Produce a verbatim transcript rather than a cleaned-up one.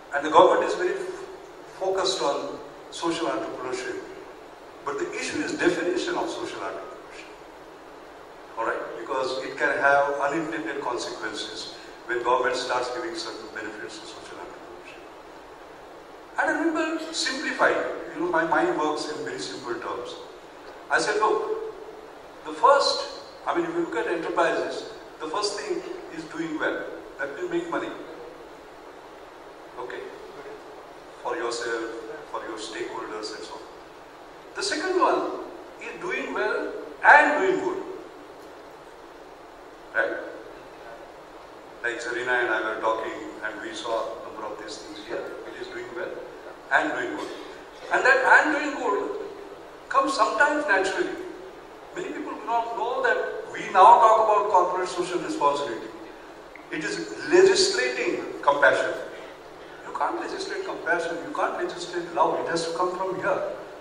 And the government is very focused on social entrepreneurship. But the issue is definition of social entrepreneurship. Alright? Because it can have unintended consequences when government starts giving certain benefits to social entrepreneurship. And I remember simplifying. You know, my mind works in very simple terms. I said, look, the first, I mean, if you look at enterprises, the first thing is doing well. That will make money. Okay? For yourself, for your stakeholders and so on. The second one is doing well and doing good. Right? Like Serena and I were talking and we saw a number of these things here. It is doing well and doing good. And that and doing good comes sometimes naturally. Many people do not know that we now talk about corporate social responsibility. It is legislating compassion. You can't legislate compassion, you can't legislate love, it has to come from here.